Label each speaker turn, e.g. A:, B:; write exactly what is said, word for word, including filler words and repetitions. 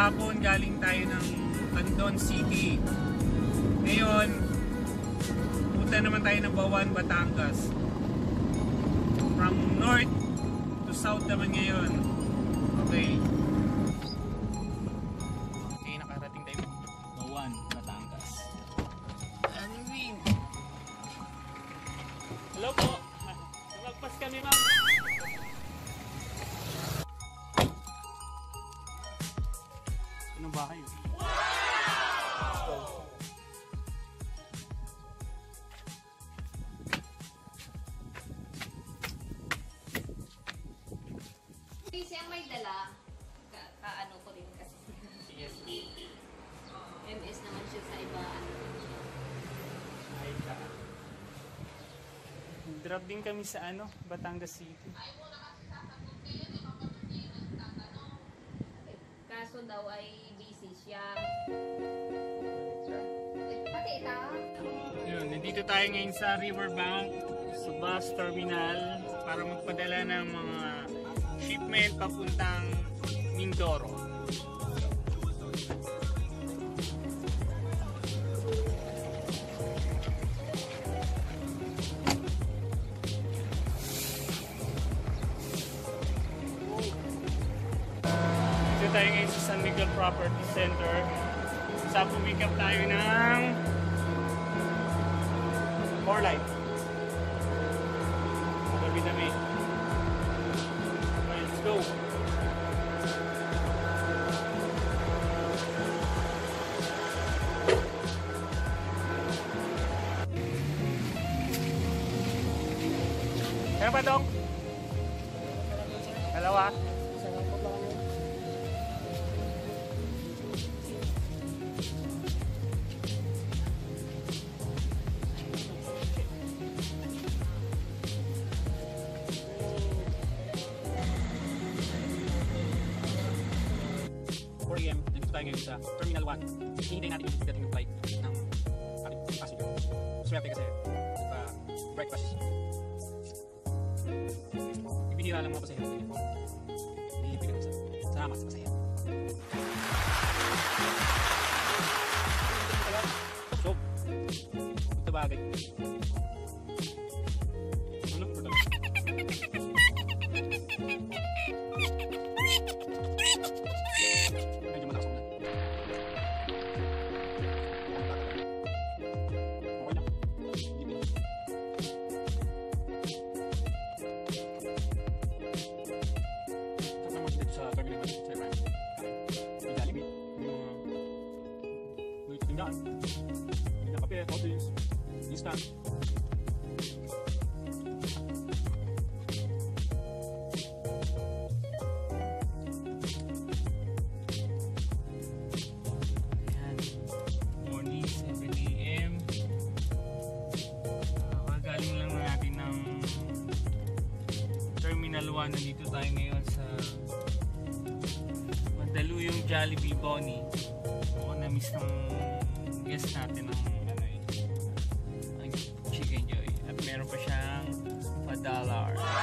A: kahapon galing tayo ng Andon City. Ngayon, punta naman tayo ng Bawan, Batangas. From north to south naman ngayon. Okay. Okay, nakarating tayo. Bawan, Batangas. Hello po. Lumagpas kami, ma'am. Anong bahay? Wow!
B: Siyang may dala, ka, ka ano ko rin kasi.
A: Yes.
B: M S naman siya sa iba. Ano.
A: Ay ka. Drop din kami sa ano, Batangas City.
B: Kaso daw ay busy siya. Pati ita.
A: Yun, nandito tayo ngayon sa Riverbank, sa bus terminal para magpadala ng mga shipment papuntang Mindoro. Dito tayo ngayon sa San Miguel Property Center. Sa pumick up tayo ng four light. Dami-dami. Let's go. Kaya ba dong? Dalawa? four A M Nandito tayo ngayon sa Terminal one. Hinihintay natin yung dating yung flight ng ating passenger. Swerte kasi nagpa-breakfast. Ibinira lang mga pasahero ng uniform. Nilipin ka sa salamat sa pasahero. So, ito bagay. Ano? Medyo matakasok na. Okay lang. Kasama dito sa terminal sa Iran. May Jollibee. May mga tindahan. May kape, coffees, instant. Terminal one, nandito tayo ngayon sa Mandaluyong Jollibee Bonnie. Ako na-miss ng guest natin ng ano eh, ang Chicken Joy. At meron pa siyang five dollar.